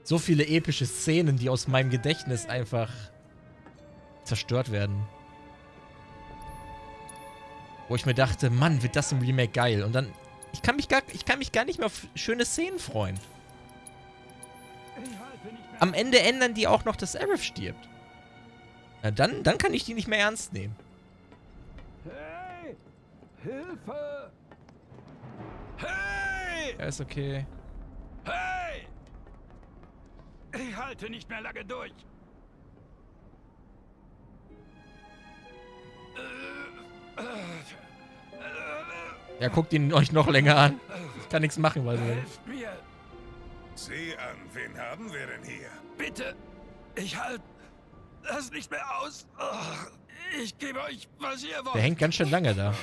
so viele epische Szenen, die aus meinem Gedächtnis einfach zerstört werden. Wo ich mir dachte, Mann, wird das im Remake geil. Und dann, ich kann mich gar nicht mehr auf schöne Szenen freuen. Am Ende ändern die auch noch, dass Aerith stirbt. Na, dann kann ich die nicht mehr ernst nehmen. Hey! Hilfe! Hey! Ja, ist okay. Hey! Ich halte nicht mehr lange durch. Ja, guckt ihn euch noch länger an. Ich kann nichts machen, weil Helft mir! Sieh an, wen haben wir denn hier? Bitte! Ich halte das nicht mehr aus. Ich gebe euch, was ihr wollt. der hängt ganz schön lange da.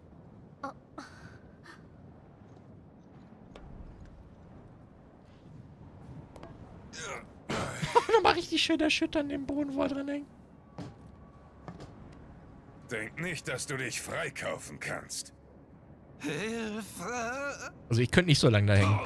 Nochmal richtig schön erschüttern den Boden, wo er drin hängt. Denk nicht, dass du dich freikaufen kannst. Hilfe! Also ich könnte nicht so lange da hängen.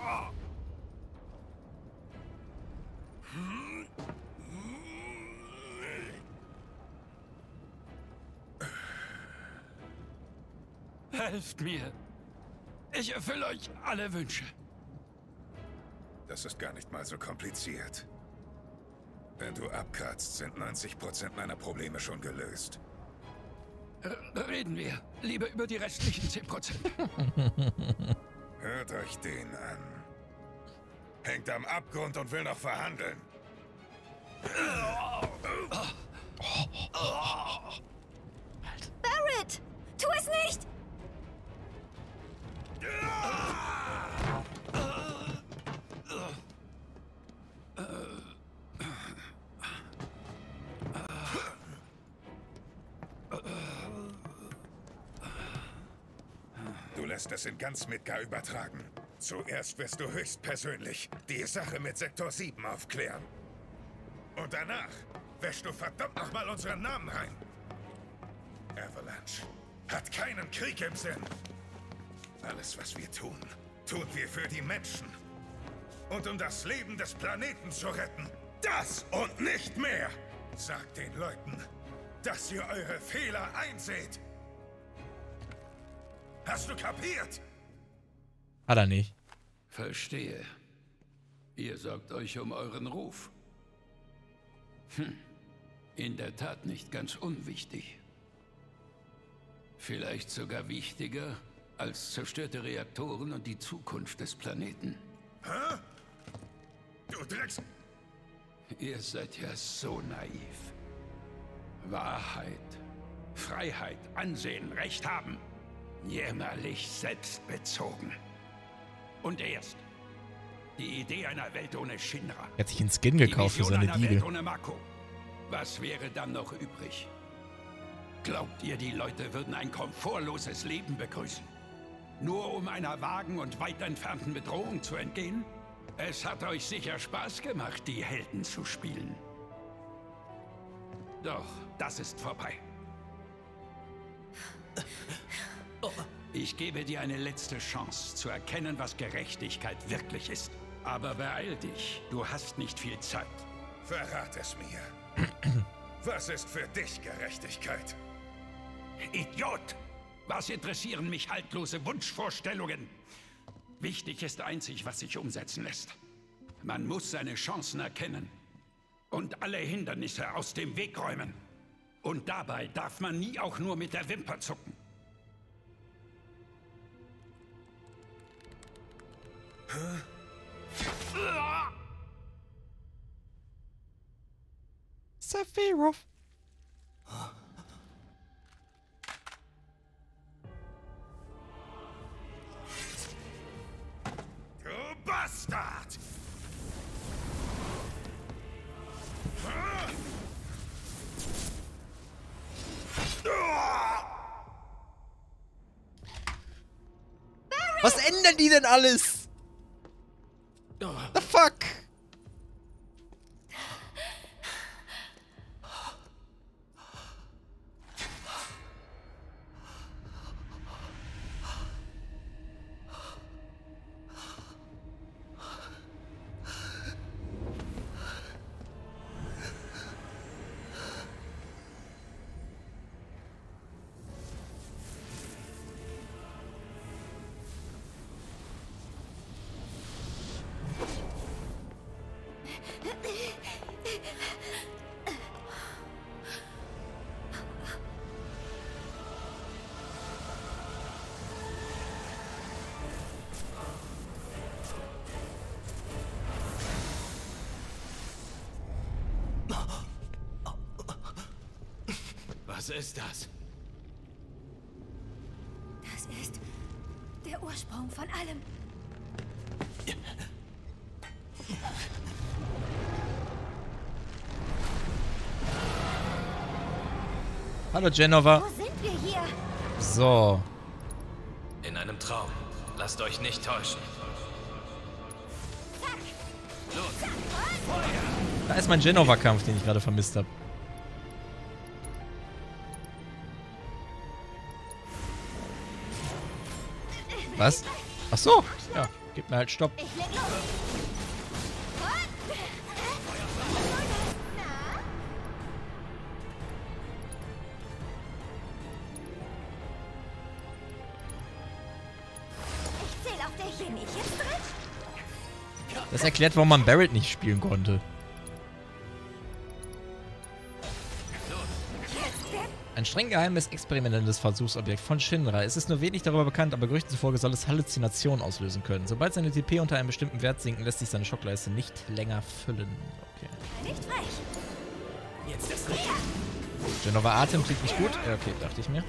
Helft mir! Ich erfülle euch alle Wünsche. Das ist gar nicht mal so kompliziert. Wenn du abkratzt, sind 90% meiner Probleme schon gelöst. Reden wir lieber über die restlichen 10%. Hört euch den an. Hängt am Abgrund und will noch verhandeln. Barrett! Tu es nicht! Du lässt es in ganz Midgar übertragen. Zuerst wirst du höchstpersönlich die Sache mit Sektor 7 aufklären. Und danach wäschst du verdammt nochmal unseren Namen rein. Avalanche hat keinen Krieg im Sinn. Alles, was wir tun, tun wir für die Menschen. Und um das Leben des Planeten zu retten. Das und nicht mehr. Sagt den Leuten, dass ihr eure Fehler einseht. Hast du kapiert? Hat er nicht. Verstehe. Ihr sorgt euch um euren Ruf. In der Tat nicht ganz unwichtig. Vielleicht sogar wichtiger als zerstörte Reaktoren und die Zukunft des Planeten. Hä? Du Drecks... Ihr seid ja so naiv. Wahrheit, Freiheit, Ansehen, Recht haben. Jämmerlich selbstbezogen. Und erst die Idee einer Welt ohne Shinra. Er hat sich einen Skin gekauft für seine Welt Diebe. ohne Mako. Was wäre dann noch übrig? Glaubt ihr, die Leute würden ein komfortloses Leben begrüßen? Nur um einer vagen und weit entfernten Bedrohung zu entgehen? Es hat euch sicher Spaß gemacht, die Helden zu spielen. Doch, das ist vorbei. Ich gebe dir eine letzte Chance, zu erkennen, was Gerechtigkeit wirklich ist. Aber beeil dich, du hast nicht viel Zeit. Verrat es mir. Was ist für dich Gerechtigkeit? Idiot! Was interessieren mich haltlose Wunschvorstellungen? Wichtig ist einzig, was sich umsetzen lässt. Man muss seine Chancen erkennen und alle Hindernisse aus dem Weg räumen. Und dabei darf man nie auch nur mit der Wimper zucken. Sephiroth. Du Bastard! Was ändern die denn alles? The fuck? Was ist das? Das ist der Ursprung von allem. Hallo Jenova. Wo sind wir hier? So. In einem Traum. Lasst euch nicht täuschen. Da ist mein Jenova-Kampf, den ich gerade vermisst habe. Was? Ach so. Ja, gib mir halt Stopp. Ich leg los. Ich zähle auf der Chemie. Jetzt drin? Das erklärt, warum man Barret nicht spielen konnte. Ein streng geheimes experimentelles Versuchsobjekt von Shinra. Es ist nur wenig darüber bekannt, aber Gerüchten zufolge soll es Halluzinationen auslösen können. Sobald seine TP unter einem bestimmten Wert sinken, lässt sich seine Schockleiste nicht länger füllen. Okay. Nicht frech. Jetzt das Licht. Jenova Atem klingt nicht gut. Ja, okay, dachte ich mir.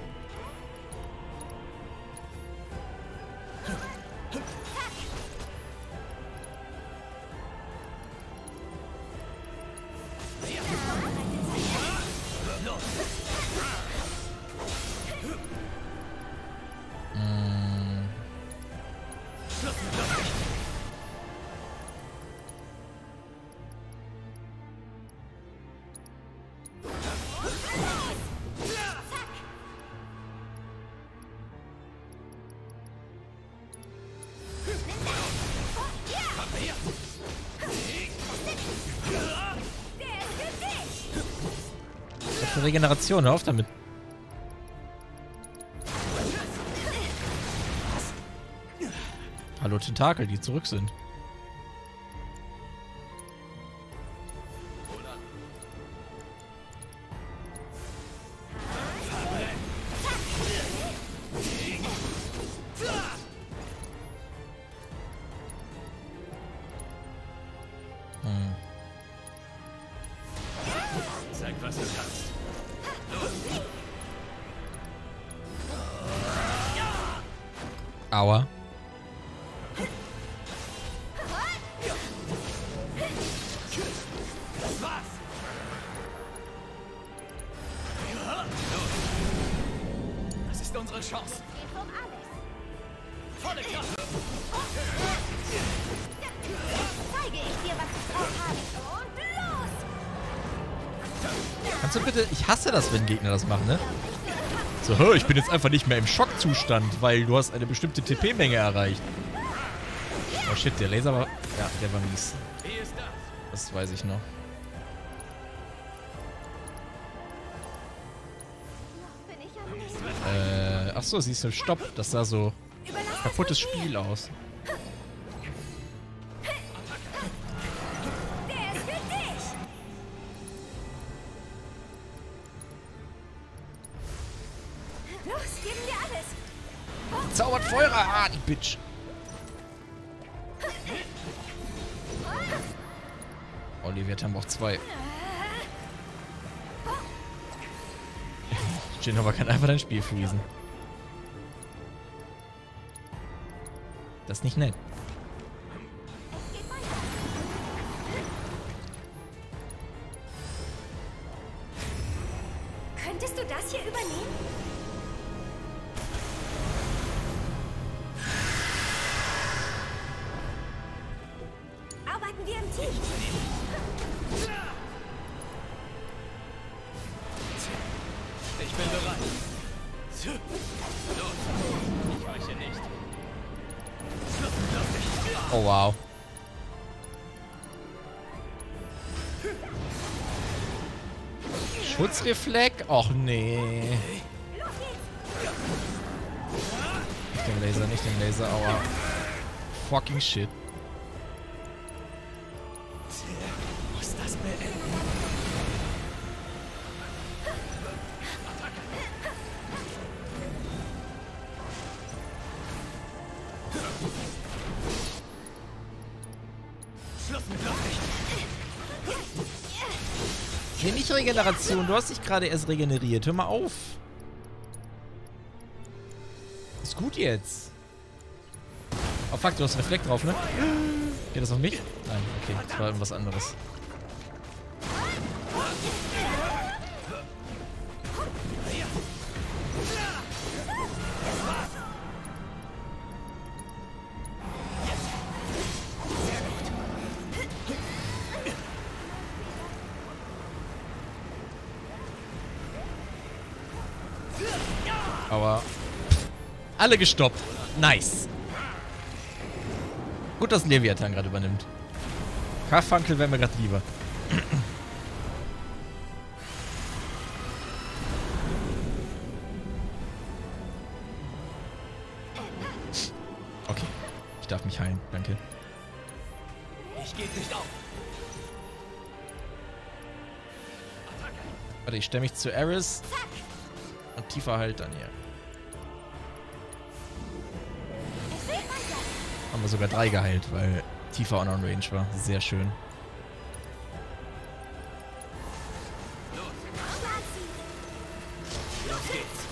Für Regeneration, hör auf damit. Hallo Tentakel, die zurück sind. Zeig, was du kannst. Aua. Das ist unsere Chance. Geht um alles. Volle Kraft. Zeige ich dir, was ich drauf habe. Und los! Kannst du bitte... Ich hasse das, wenn Gegner das machen, ne? So, hör, ich bin jetzt einfach nicht mehr im Schockzustand, weil du hast eine bestimmte TP-Menge erreicht. Oh shit, der Laser war... Ja, der war mies. Wie ist das? Das weiß ich noch. Bin ich am Leben. Achso, siehst du, stopp. Das sah so Überlass kaputtes Spiel aus. Der ist für dich! Los, geben wir alles! Zaubert Feuer! Ah, die Bitch. Olivia haben auch 2. Jenova kann einfach dein Spiel freezen. Das ist nicht nett. Es geht weiter. Könntest du das hier übernehmen? Arbeiten wir im Team. Ich bin bereit. Los. Ich weiche nicht. Oh, wow. Schutzreflex? Och, nee. Nicht den Laser, nicht den Laser, aua. Fucking shit. Muss das beenden. Schluss mit Nachricht. Nee, nicht Regeneration. Du hast dich gerade erst regeneriert. Hör mal auf. Ist gut jetzt. Oh fuck, du hast Reflekt drauf, ne? Geht das auf mich? Nein, okay. Das war irgendwas anderes. Aber alle gestoppt. Nice. Gut, dass Leviathan gerade übernimmt. Karfunkel wäre mir gerade lieber. Okay. Ich darf mich heilen. Danke. Ich gebe nicht auf. Warte, ich stelle mich zu Ares. Und Tifa halt dann hier. Haben wir sogar 3 geheilt, weil Tifa on Range war. Sehr schön. Los geht's.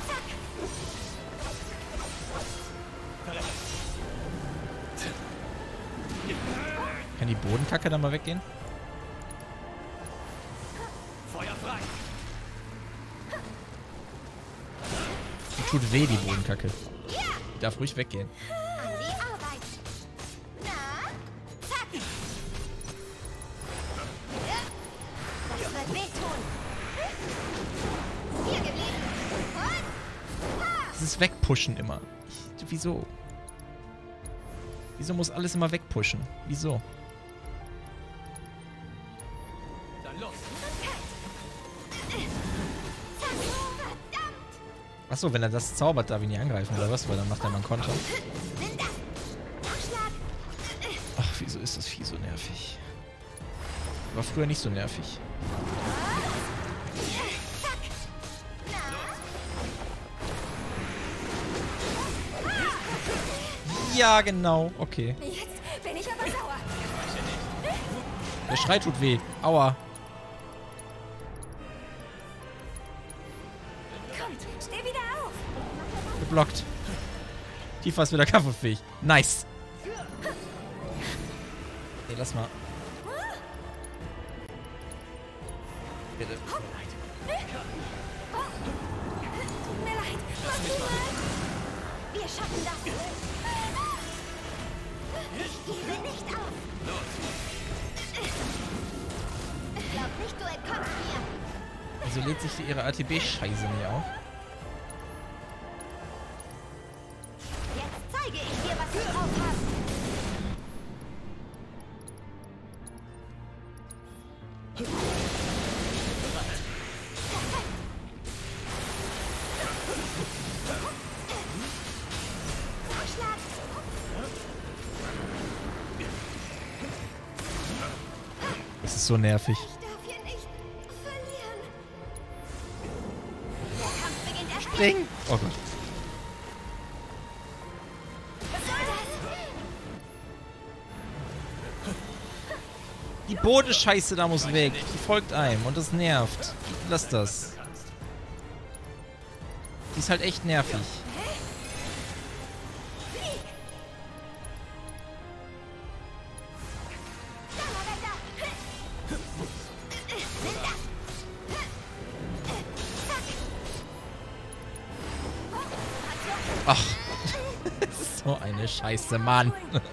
Kann die Bodenkacke dann mal weggehen? Feuer frei. Die tut weh, die Bodenkacke. Die darf ruhig weggehen. An die Arbeit. Na, zack. Das wird wehtun. Hier geblieben. Und Dieses Wegpushen immer. Wieso? Wieso muss alles immer wegpushen? Wieso? Dann los. Achso, wenn er das zaubert, darf ich nicht angreifen, oder was? Weil dann macht er mal einen Konter. nimm das. Aufschlag. Ach, wieso ist das Vieh so nervig? War früher nicht so nervig. Zack. Na, Ja, genau. Okay. jetzt bin ich aber sauer. Der Schrei tut weh. Aua. Kommt, steh wieder auf. Geblockt. Tifa ist wieder kampffähig. Nice. Nee, lass mal. Bitte. Tut mir leid. Mach du mal. Wir schaffen das. Ich gebe nicht auf. Glaub nicht, du entkommst mir. Wieso lädt sich ihre ATB-Scheiße nicht auf? Jetzt zeige ich dir, was ich drauf habe. Aufschlag. Das ist so nervig. Ich darf hier nicht verlieren. Der Kampf beginnt erst jetzt. Ding. Oh Gott. Was soll das? Die Bodenscheiße da muss weg. Die folgt einem und das nervt. Lass das. Die ist halt echt nervig. Donnerwetter. Nimm das. Zack. Ach. So eine Scheiße, Mann.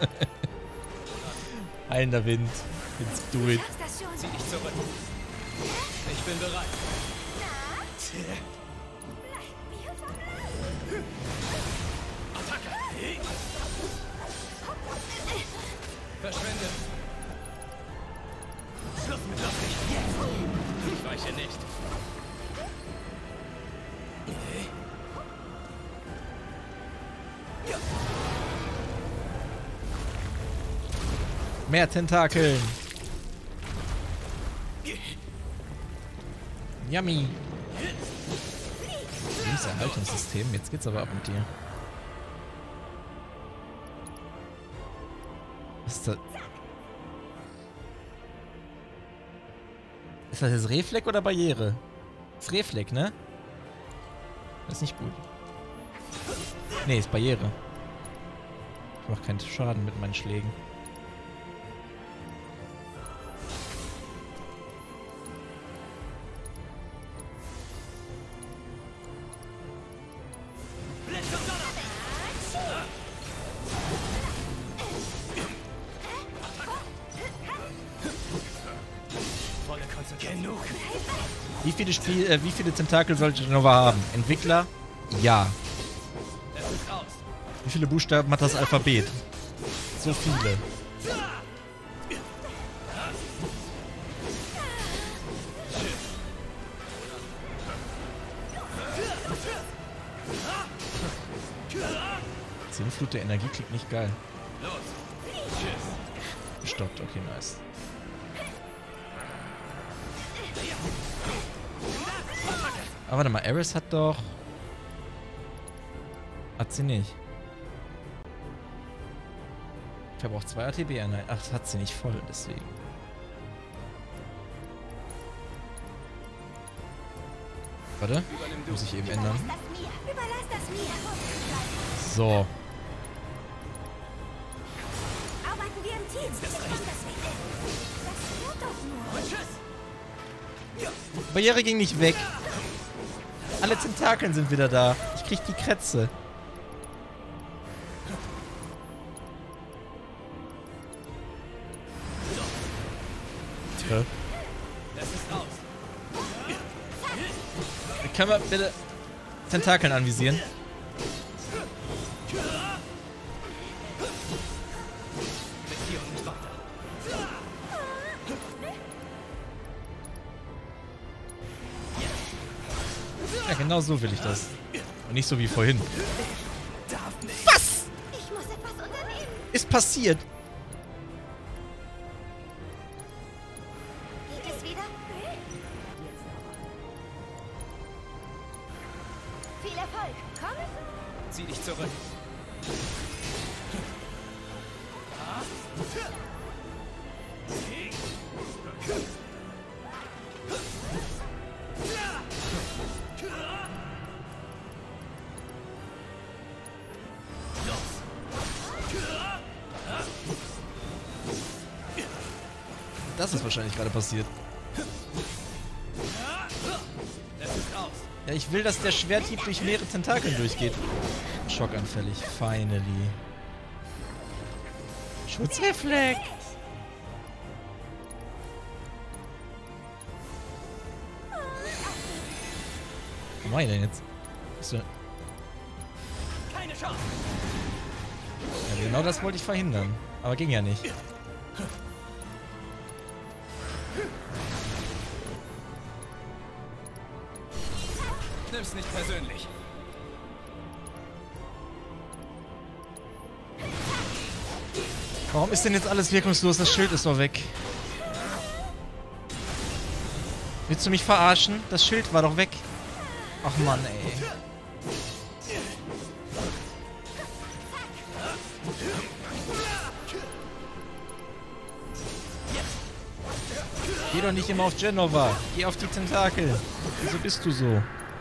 Heilender Wind. Let's do it. Schaffst das schon. Zieh dich zurück. Ich bin bereit. Bleib mir verbleiben. Attacke. Verschwinde. Schluss mit lustig. Ich weiche nicht. Mehr Tentakeln. Yummy. Lebenserhaltungssystem. Jetzt geht's aber ab mit dir. Was ist das? Ist das jetzt Reflex oder Barriere? Ist Reflex, ne? Das ist nicht gut. Nee, ist Barriere. Ich mach keinen Schaden mit meinen Schlägen. Wie viele Tentakel sollte Jenova haben? Entwickler? Ja. Wie viele Buchstaben hat das Alphabet? So viele. Sinnflut der Energie klingt nicht geil. Gestoppt, okay, nice. Aber warte mal, Ares hat doch... Hat sie nicht. Ich habe auch 2 ATB-Einheiten. Ach, das hat sie nicht voll, deswegen. Warte, muss ich eben ändern. Überlass das mir. So. Arbeiten wir im Team. Das wird doch nur. Barriere ging nicht weg. Alle Tentakeln sind wieder da. Ich krieg die Krätze. Können wir bitte Tentakeln anvisieren? Ja, genau so will ich das. Und nicht so wie vorhin. Was? Ich muss etwas unternehmen. Ist passiert. Geht es wieder? Viel Erfolg. Komm. Zieh dich zurück. Das ist wahrscheinlich gerade passiert. Ja, ich will, dass der Schwerthieb durch mehrere Tentakeln durchgeht. Schockanfällig. Finally. Schutzreflex. Was mach ich denn jetzt? Ja, genau das wollte ich verhindern. Aber ging ja nicht. Nimm's nicht persönlich. Warum ist denn jetzt alles wirkungslos? Das Schild ist doch weg. Willst du mich verarschen? Das Schild war doch weg. Ach Mann, ey. Geh doch nicht immer auf Jenova. Geh auf die Tentakel. Wieso bist du so?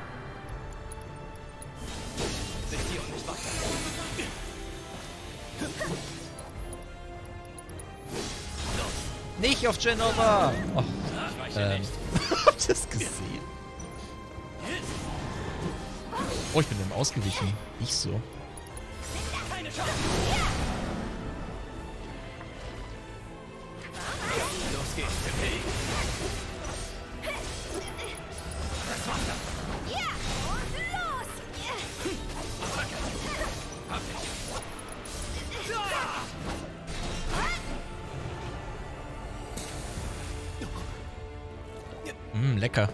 Nicht auf Jenova! Oh, hab ich das gesehen? Oh, ich bin dem ausgewichen. Nicht so. Los geht's. Ja, und los! Lecker.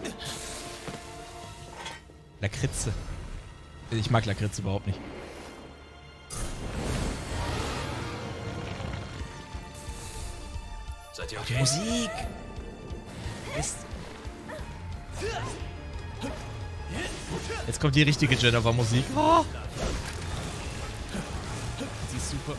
Lakritze. Ich mag Lakritze überhaupt nicht. Seid ihr Die okay? Musik! Ist Jetzt kommt die richtige Jenova-Musik. Oh. Die ist super.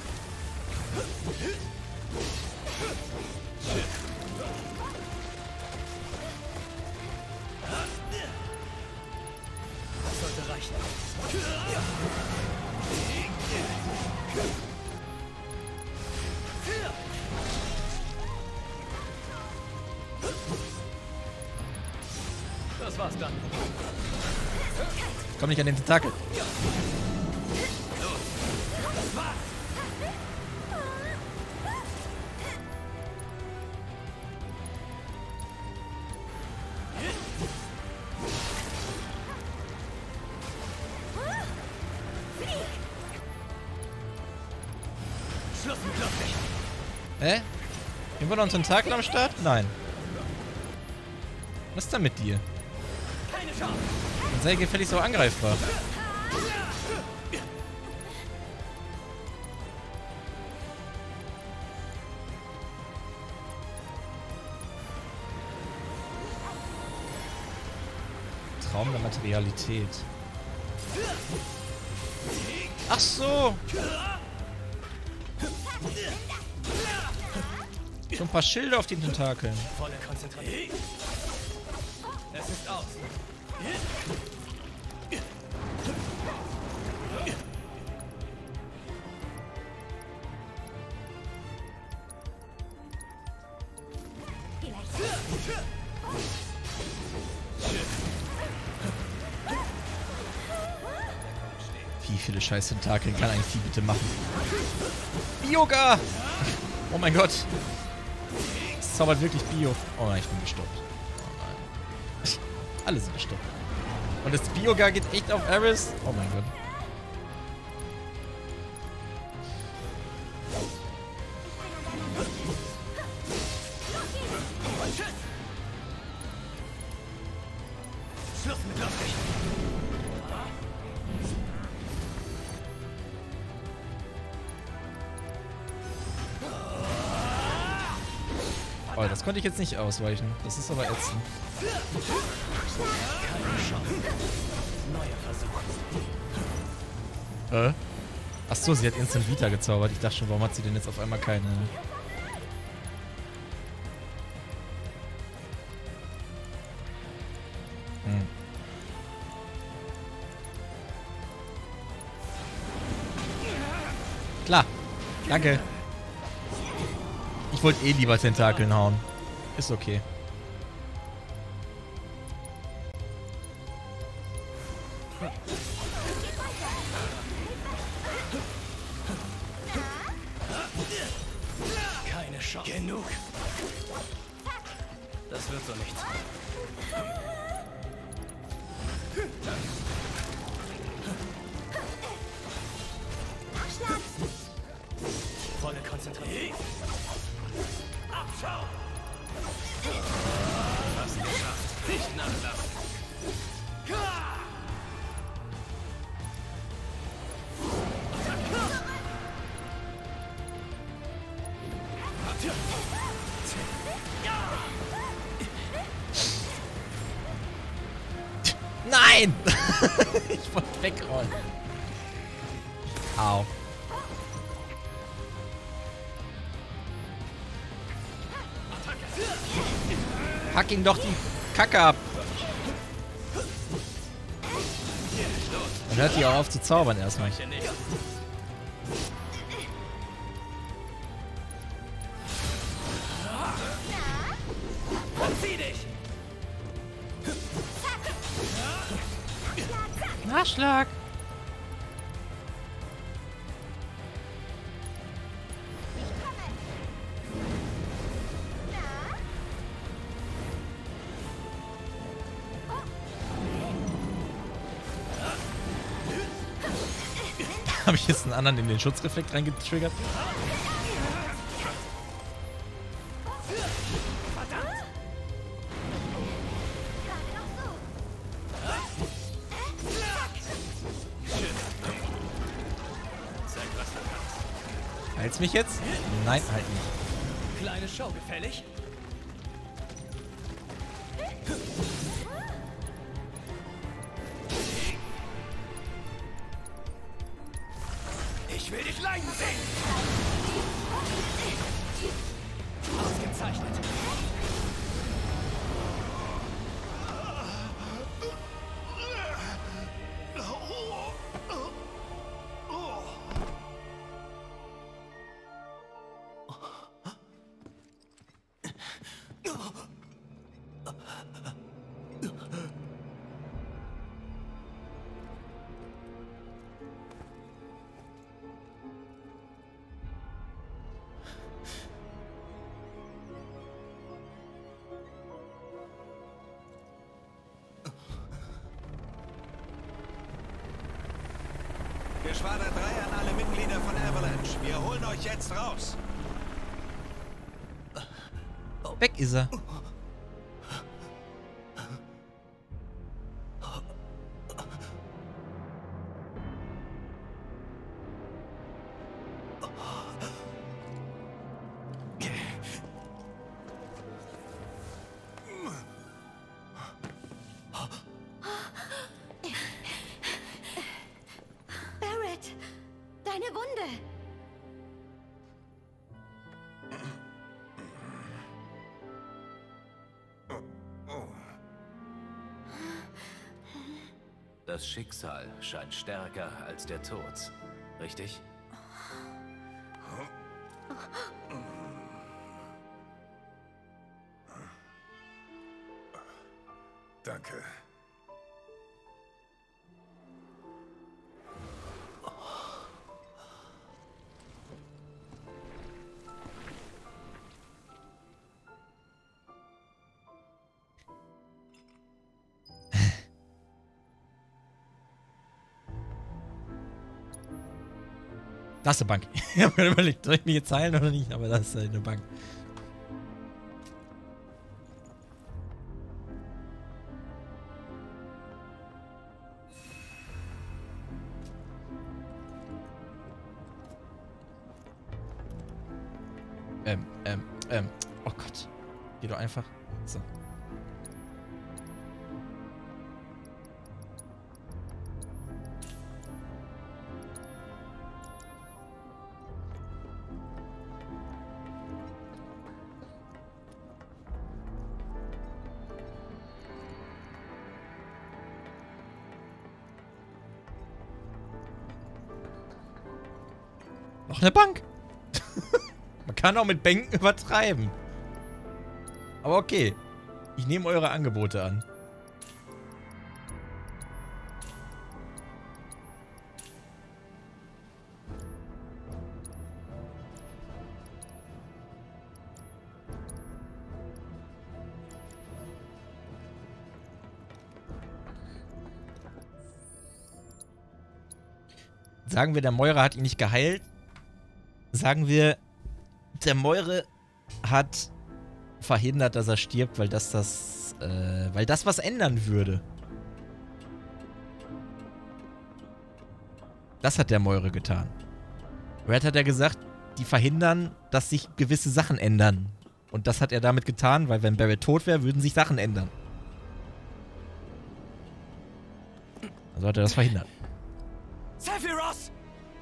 Das war's dann. Komm nicht an den Tentakel. Schluss mit lustig. Hä? Irgendwo noch ein Tentakel am Start? Nein. Was ist denn mit dir? Keine Chance. Dann sei gefälligst so angreifbar. Traum der Materialität. Ach so. So ein paar Schilder auf den Tentakeln. Volle Konzentration. Es ist aus. Wie viele scheiß Tentakeln kann eigentlich die bitte machen? Bioga! Oh mein Gott. Es zaubert wirklich Bio. Oh nein, ich bin gestoppt. Oh nein. Alle sind gestoppt. Und das Bioga geht echt auf Aris? Oh mein Gott. Schluss mit lustig. Oh, das konnte ich jetzt nicht ausweichen. Das ist aber ätzend. Keine Chance. Neuer Versuch. Achso, sie hat Instant Vita gezaubert. Ich dachte schon, warum hat sie denn jetzt auf einmal keine... Klar. Danke. Ich wollte eh lieber Tentakeln hauen. Ist okay. Keine Chance. Genug. Das wird so nichts. Volle Konzentration. Abschau! Fast geschafft. Nicht nachlassen. Nein! Ich wollte wegrollen. Au. Hack ihn doch die Kacke ab. Dann hört die auch auf zu zaubern erstmal. Zieh dich! Nachschlag. Habe ich jetzt einen anderen in den Schutzreflekt reingetriggert? Heilt's mich jetzt? Nein, halt nicht. Kleine Show gefällig? Ich will dich leiden sehen! Ausgezeichnet! Geschwader 3 an alle Mitglieder von Avalanche. Wir holen euch jetzt raus. Weg ist er. Barrett, deine Wunde. Das Schicksal scheint stärker als der Tod. Richtig? Danke. Das ist eine Bank. Ich habe mir überlegt, soll ich mich jetzt heilen oder nicht? Aber das ist eine Bank. Oh Gott. Geh doch einfach. So. Noch eine Bank. Man kann auch mit Bänken übertreiben. Aber okay. Ich nehme eure Angebote an. Sagen wir, der Moira hat ihn nicht geheilt. Sagen wir, der Moira hat verhindert, dass er stirbt, weil das was ändern würde. Das hat der Moira getan. Red hat ja gesagt, die verhindern, dass sich gewisse Sachen ändern. Und das hat er damit getan, weil wenn Barrett tot wäre, würden sich Sachen ändern. Also hat er das verhindert. Sephiroth!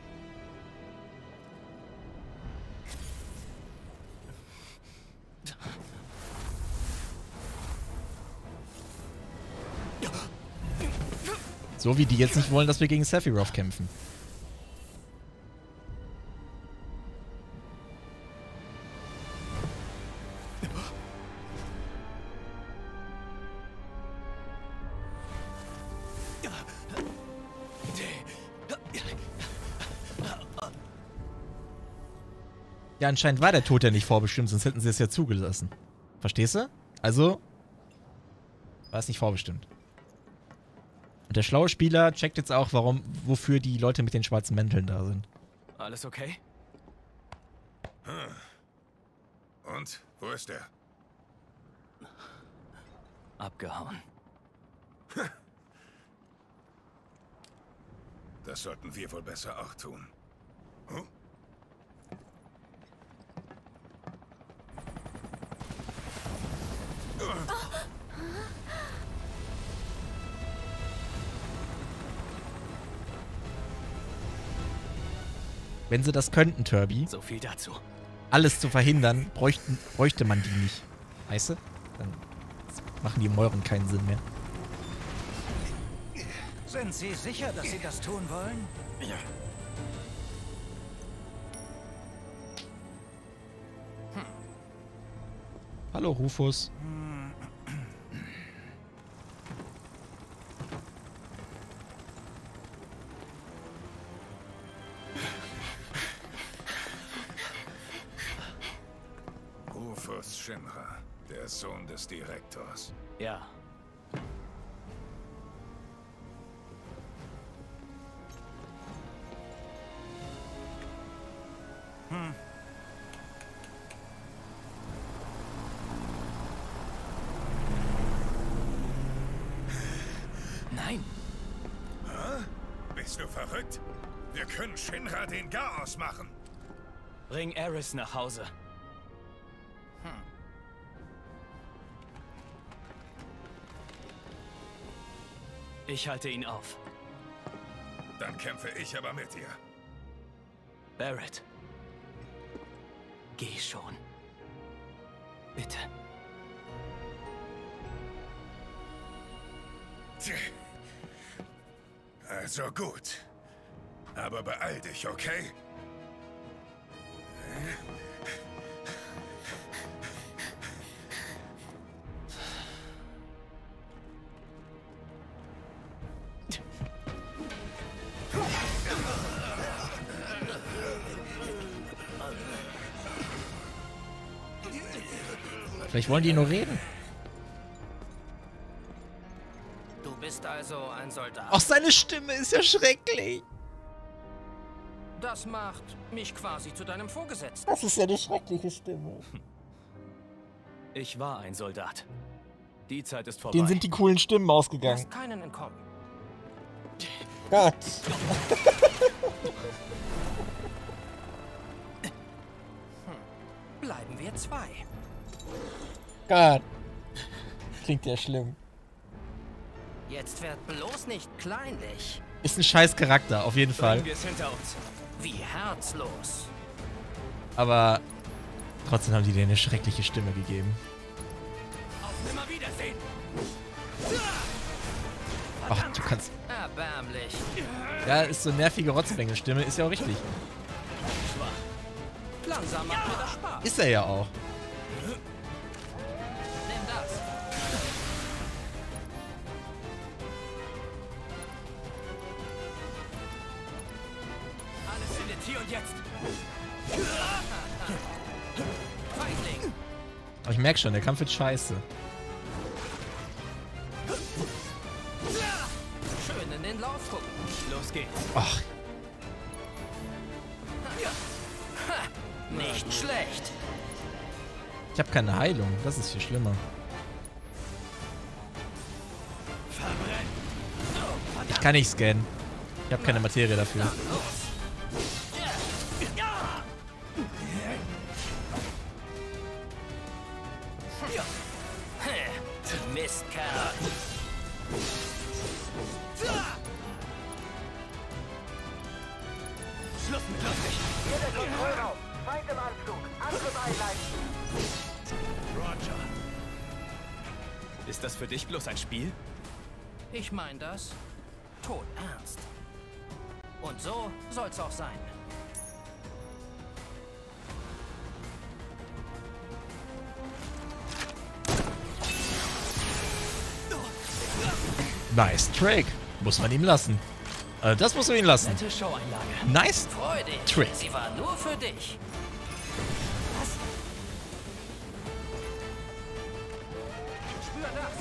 So wie die jetzt nicht wollen, dass wir gegen Sephiroth kämpfen. Ja, anscheinend war der Tod ja nicht vorbestimmt, sonst hätten sie es ja zugelassen. Verstehst du? Also war es nicht vorbestimmt. Und der schlaue Spieler checkt jetzt auch, wofür die Leute mit den schwarzen Mänteln da sind. Alles okay? Und? Wo ist er? Abgehauen. Das sollten wir wohl besser auch tun. Hm? Wenn sie das könnten, Turby, So viel dazu. alles zu verhindern, bräuchte man die nicht. Weißt du? Dann machen die Moiren keinen Sinn mehr. Sind Sie sicher, dass Sie das tun wollen? Ja. Hallo, Rufus. Rufus Shinra, der Sohn des Direktors. Ja. Nein. Hä? Bist du verrückt? Wir können Shinra den Chaos machen. Bring Eris nach Hause. Ich halte ihn auf. Dann kämpfe ich aber mit dir. Barrett. Geh schon. Bitte. Tja. Also gut. Aber beeil dich, okay? Vielleicht wollen die nur reden. Du bist also ein Soldat. Ach, seine Stimme ist ja schrecklich. Das macht mich quasi zu deinem Vorgesetzten. Das ist ja eine schreckliche Stimme. Ich war ein Soldat. Die Zeit ist vorbei. Denen sind die coolen Stimmen Du ausgegangen. hast keinen entkommen. Gott. Bleiben wir zwei. Gott. Klingt ja schlimm. Jetzt werd bloß nicht kleinlich. Ist ein scheiß Charakter, auf jeden Fall. Bringen wir es hinter uns. Wie herzlos. Aber trotzdem haben die dir eine schreckliche Stimme gegeben. Auf Nimmerwiedersehen. Ach, du kannst... Erbärmlich. Ja, ist so nervige Rotzbengel-Stimme, ist ja auch richtig. Langsam macht mir das Spaß. Ist er ja auch. Nimm das. Alles endet hier und jetzt. Feigling. Aber ich merke schon, der Kampf wird scheiße. Schön in den Lauf gucken. Los geht's. Ach, Nicht schlecht. ich habe keine Heilung. Das ist viel schlimmer. Ich kann nicht scannen. Ich habe keine Materie dafür. Mistkerl. Schluss mit lustig. Roger. Ist das für dich bloß ein Spiel? Ich mein das tot ernst. Und so soll's auch sein. Nice Trick. Muss man ihm lassen. Das muss man ihm lassen. Nette Showeinlage. Nice Freu dich. Trick. Sie war nur für dich. Was? Spür das.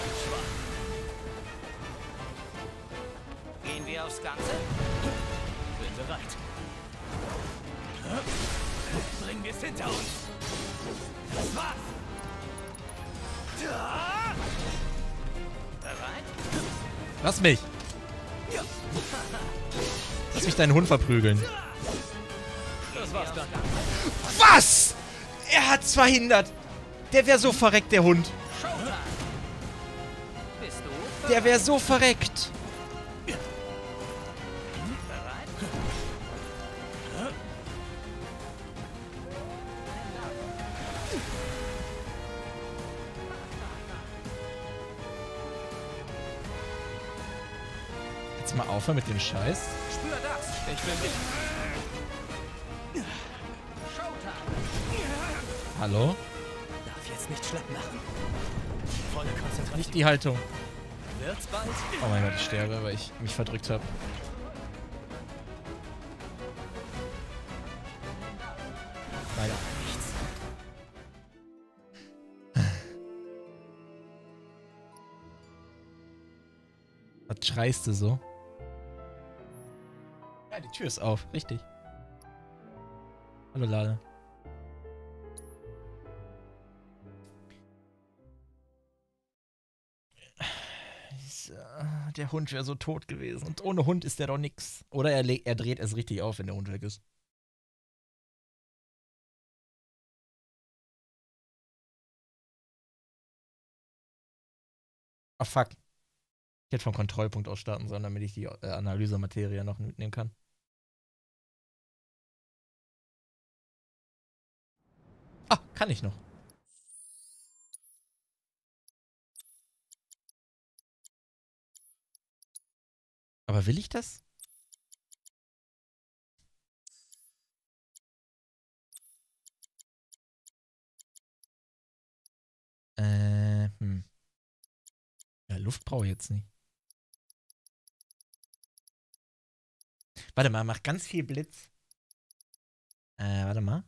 Gehen wir aufs Ganze? Bin bereit. Bringen wir es hinter uns. Das war's. Bereit? Lass mich. Lass mich deinen Hund verprügeln. Das war's dann. Was? Er hat's verhindert. Der wäre so verreckt, der Hund. Showtime. Bist du Der wäre so verreckt. bereit? Jetzt mal aufhören mit dem Scheiß. Spür das. Ich bin mit. Showtime. Hallo? Darf jetzt nicht schlapp machen. Volle Konzentration. Nicht die Haltung. Wird's bald? Oh mein Gott, ich sterbe, weil ich mich verdrückt habe. Leider nichts. Was schreist du so? Ja, die Tür ist auf, richtig. Hallo Lade. Der Hund wäre so tot gewesen. Und ohne Hund ist der doch nix. Oder er dreht es richtig auf, wenn der Hund weg ist. Ah, fuck. Ich hätte vom Kontrollpunkt aus starten sollen, damit ich die Analysematerie noch mitnehmen kann. Ah, kann ich noch. Aber will ich das? Ja, Luft brauche ich jetzt nicht. Warte mal, mach ganz viel Blitz. Warte mal.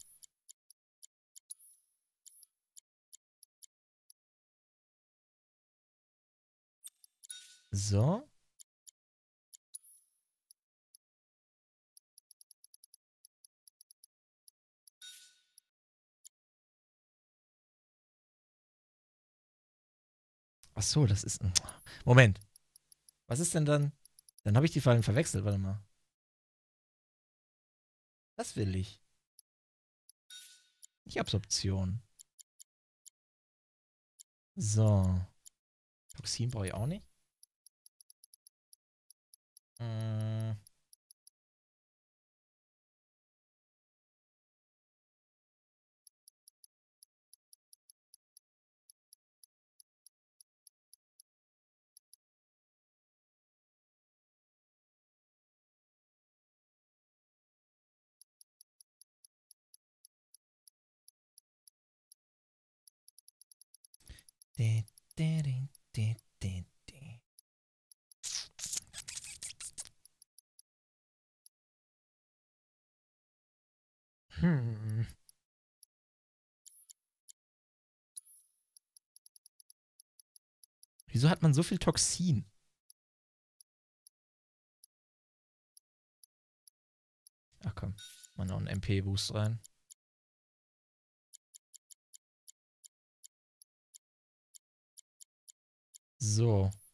So. Ach so, das ist... Moment. Was ist denn dann? Dann habe ich die Fallen verwechselt. Warte mal. Das will ich. Nicht Absorption. So. Toxin brauche ich auch nicht. Wieso hat man so viel Toxin? Ach komm, mal noch einen MP-Boost rein. So.